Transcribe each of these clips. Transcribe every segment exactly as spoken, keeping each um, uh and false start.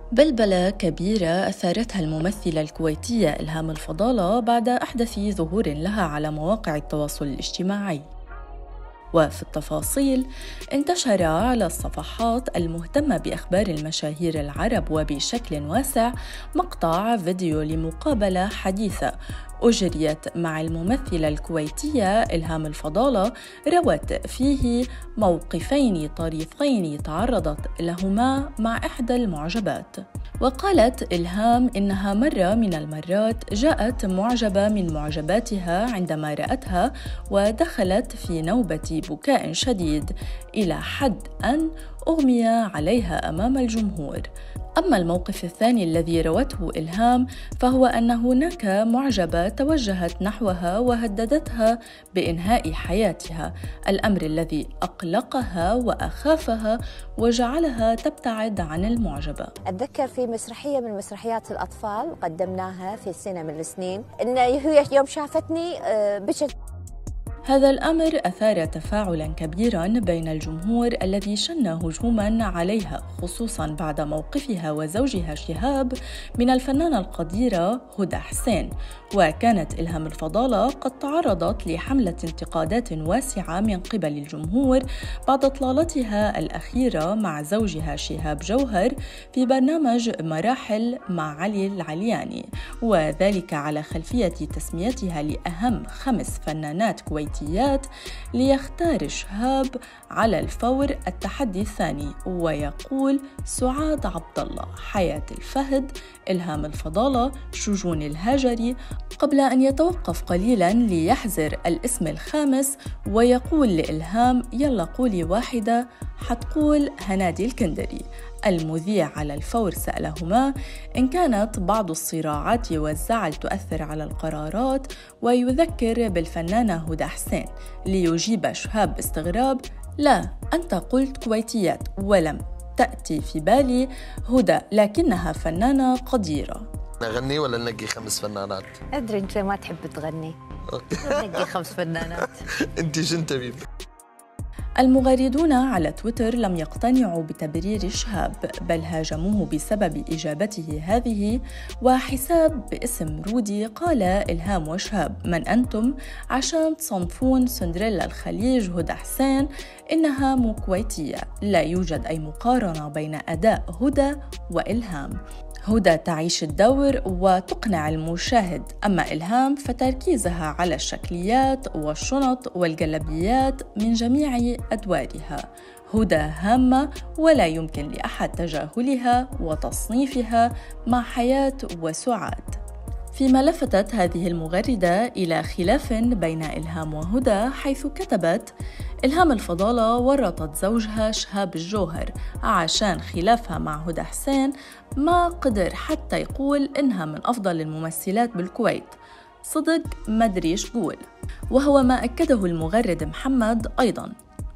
بلبلة كبيرة أثارتها الممثلة الكويتية إلهام الفضالة بعد أحدث ظهور لها على مواقع التواصل الاجتماعي. وفي التفاصيل، انتشر على الصفحات المهتمة بأخبار المشاهير العرب وبشكل واسع مقطع فيديو لمقابلة حديثة أجريت مع الممثلة الكويتية إلهام الفضالة، روت فيه موقفين طريفين تعرضت لهما مع إحدى المعجبات. وقالت إلهام إنها مرة من المرات جاءت معجبة من معجباتها عندما رأتها ودخلت في نوبة بكاء شديد إلى حد أن أغمي عليها أمام الجمهور. أما الموقف الثاني الذي روته إلهام فهو أن هناك معجبة توجهت نحوها وهددتها بإنهاء حياتها، الأمر الذي أقلقها وأخافها وجعلها تبتعد عن المعجبة. أتذكر في مسرحية من مسرحيات الأطفال قدمناها في سنة من السنين، إن هي يوم شافتني بشكل هذا الأمر أثار تفاعلاً كبيراً بين الجمهور الذي شن هجوماً عليها، خصوصاً بعد موقفها وزوجها شهاب من الفنانة القديرة هدى حسين. وكانت إلهام الفضالة قد تعرضت لحملة انتقادات واسعة من قبل الجمهور بعد إطلالتها الأخيرة مع زوجها شهاب جوهر في برنامج مراحل مع علي العلياني، وذلك على خلفية تسميتها لأهم خمس فنانات كويتيات ليختار شهاب على الفور التحدي الثاني. ويقول سعاد عبد الله، حياة الفهد، إلهام الفضالة، شجون الهجري، قبل أن يتوقف قليلاً ليحذر الاسم الخامس ويقول لإلهام يلا قولي واحدة، حتقول هنادي الكندري. المذيع على الفور سألهما إن كانت بعض الصراعات والزعل تؤثر على القرارات ويذكر بالفنانة هدى حسين، ليجيب شهاب باستغراب لا، أنت قلت كويتيات ولم تأتي في بالي هدى، لكنها فنانة قديرة. نغني ولا ننقي خمس فنانات؟ أدري أنت ما تحب تغني. ننقي خمس فنانات. أنت شن تبين؟ المغردون على تويتر لم يقتنعوا بتبرير شهاب، بل هاجموه بسبب إجابته هذه. وحساب باسم رودي قال إلهام وشهاب من أنتم عشان تصنفون سندريلا الخليج هدى حسين إنها مو كويتية؟ لا يوجد أي مقارنة بين أداء هدى وإلهام. هدى تعيش الدور وتقنع المشاهد، أما إلهام فتركيزها على الشكليات والشنط والجلبيات من جميع أدوارها. هدى هامة ولا يمكن لأحد تجاهلها وتصنيفها مع حياة وسعاد. فيما لفتت هذه المغردة إلى خلاف بين إلهام وهدى، حيث كتبت إلهام الفضالة ورطت زوجها شهاب الجوهر عشان خلافها مع هدى حسين ما قدر حتى يقول إنها من أفضل الممثلات بالكويت. صدق مدري إيش قول. وهو ما أكده المغرد محمد أيضاً.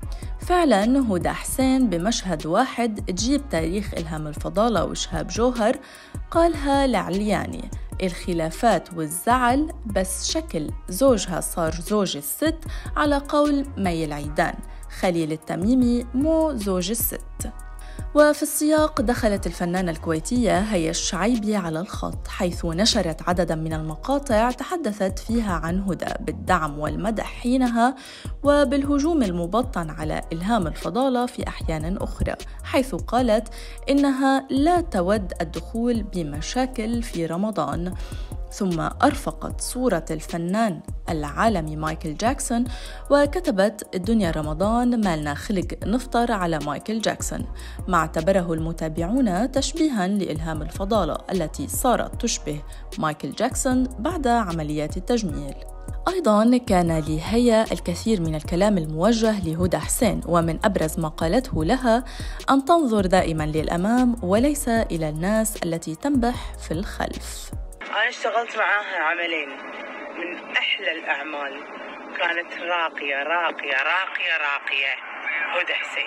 فعلاً هدى حسين بمشهد واحد تجيب تاريخ إلهام الفضالة وشهاب جوهر قالها لعلياني الخلافات والزعل بس شكل زوجها صار زوج الست، على قول مي العيدان خليل التميمي مو زوج الست. وفي السياق دخلت الفنانة الكويتية هيا الشعيبي على الخط، حيث نشرت عددا من المقاطع تحدثت فيها عن هدى بالدعم والمدح حينها وبالهجوم المبطن على إلهام الفضالة في أحيان أخرى، حيث قالت إنها لا تود الدخول بمشاكل في رمضان. ثم أرفقت صورة الفنان العالمي مايكل جاكسون وكتبت الدنيا رمضان مالنا خلق نفطر على مايكل جاكسون، ما اعتبره المتابعون تشبيها لإلهام الفضالة التي صارت تشبه مايكل جاكسون بعد عمليات التجميل. أيضاً كان لهيا الكثير من الكلام الموجه لهدى حسين، ومن أبرز ما قالته لها أن تنظر دائماً للأمام وليس إلى الناس التي تنبح في الخلف. أنا اشتغلت معاها عملين من أحلى الأعمال، كانت راقية راقية راقية راقية. هدى حسين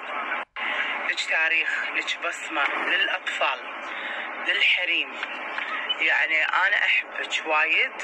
لك تاريخ، لك بصمة للأطفال للحريم، يعني أنا أحبك وايد،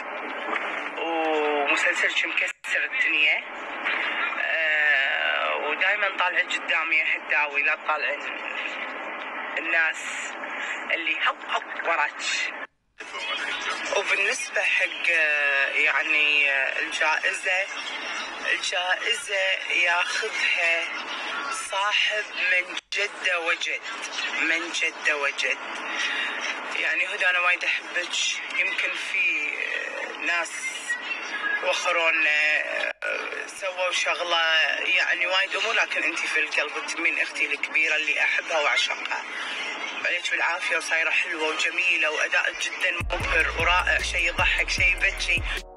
ومسلسلك مكسر الدنيا، أه ودائما طالعين قدامي يا حداوي لا تطالعين الناس اللي هب هب وراك. وبالنسبة حق يعني الجائزة، الجائزة ياخذها صاحب من جد وجد، من جد وجد. يعني هدى أنا وايد أحبك، يمكن في ناس وخرون سووا شغلة يعني وايد أمور، لكن أنت في القلب تمين أختي الكبيرة اللي أحبها وأعشقها. عليك بالعافية، وصايرة حلوة وجميلة وأداء جدا مبهر ورائع، شيء يضحك شيء يبكي.